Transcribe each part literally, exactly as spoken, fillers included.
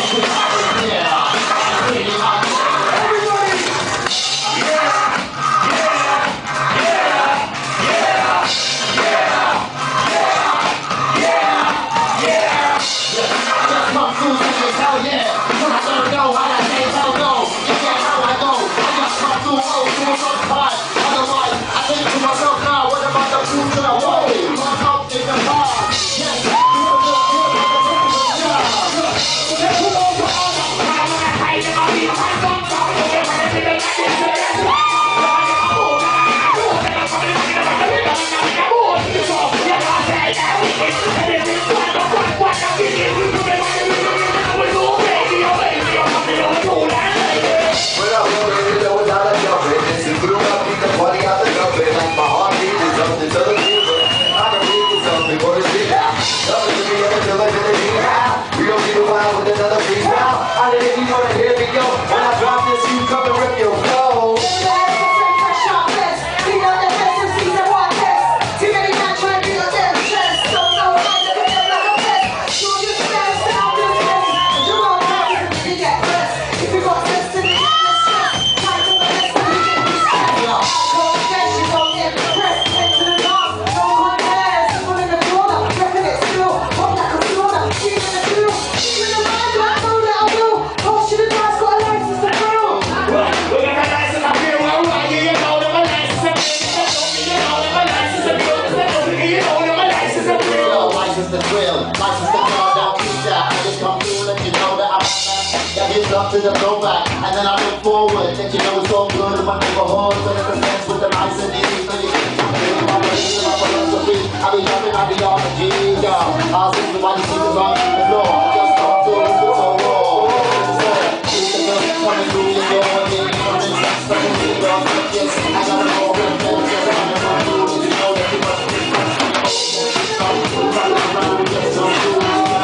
To the throwback, and then I look forward, that you know it's all good in my neighborhood, but it's a sense with the nice and easy, so you can feel my religion, my philosophy, I be jumping ideology, yeah, I'll see the body, see the run through the floor, I just come through, it's so raw, it's the girl coming through the door, and then coming back, stuck in the door, yes, I got it all, and then just coming through, you know that you must be coming through, come through, come around, get some through,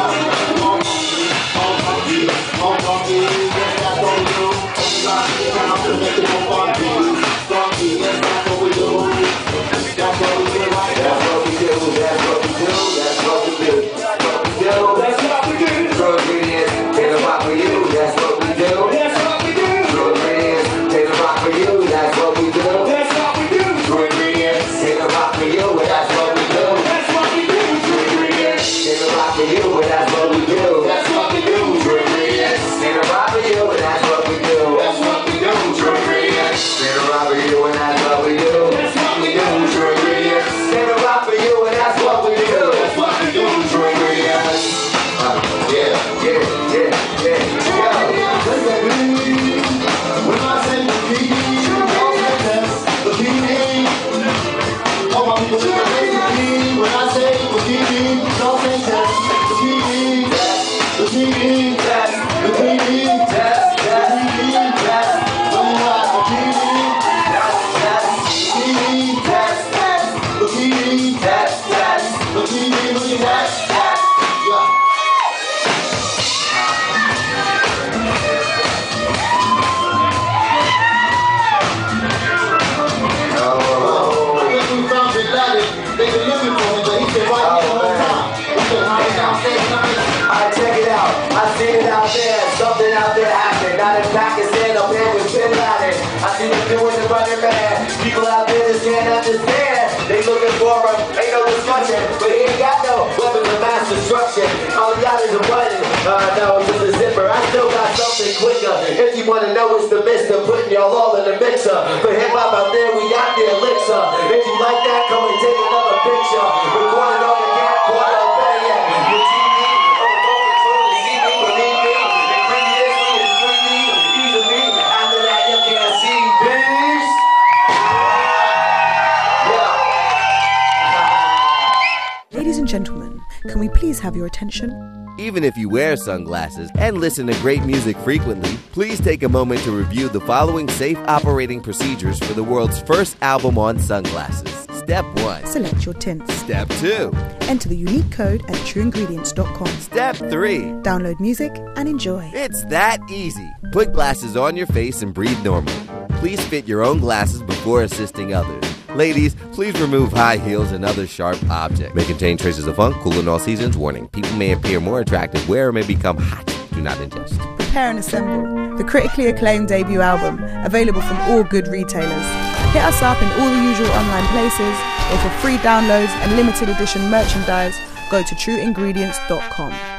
all funky, all funky, to make it more funky, funky, yes, that's what we do. That's what we do, right? That's what we do, that's what we do, that's what we do, that's what we do, that's what we do. Drug ingredients, take a rock for you, that's what we do, that's what we do. Drug ingredients, take a rock for you, that's what we do, that's what we do. Drug ingredients, take a rock for you, that's what we do, that's what we do. Drug ingredients, take a rock for you, that's what we do, that's what we do. Drug ingredients, take a rock for you, that's what we do, that's what we do. True ingredients, stay around for you and that's what we do. That's what we do. True ingredients, stay around for you and that's what we do. That's what we do. True ingredients. Uh, yeah, yeah, yeah, yeah. Yo. When I say bikini, y'all say this, bikini. All my people say bikini. When I say bikini, y'all say this, bikini, bikini, bikini, bikini. Something out there happening, not in Pakistan, up here with Bin Laden. I see them doing the running man. People out there just can't understand. They looking for him, ain't no discussion, but he ain't got no weapons of mass destruction. All he got is a button, uh, no, it's just a zipper. I still got something quicker. If you wanna know, it's the mister, putting y'all all in the mixer. For hip hop out there, we got the elixir. If you like that, come and take another picture. Recording on the camcorder, better yet, your T V. Ladies and gentlemen, can we please have your attention? Even if you wear sunglasses and listen to great music frequently, please take a moment to review the following safe operating procedures for the world's first album on sunglasses. Step one. Select your tints. Step two. Enter the unique code at true ingredients dot com. Step three. Download music and enjoy. It's that easy. Put glasses on your face and breathe normally. Please fit your own glasses before assisting others. Ladies, please remove high heels and other sharp objects. May contain traces of funk, cool in all seasons. Warning, people may appear more attractive where or may become hot. do not ingest. Prepare and Assemble, the critically acclaimed debut album, available from all good retailers. Hit us up in all the usual online places, or for free downloads and limited edition merchandise, go to true ingredients dot com.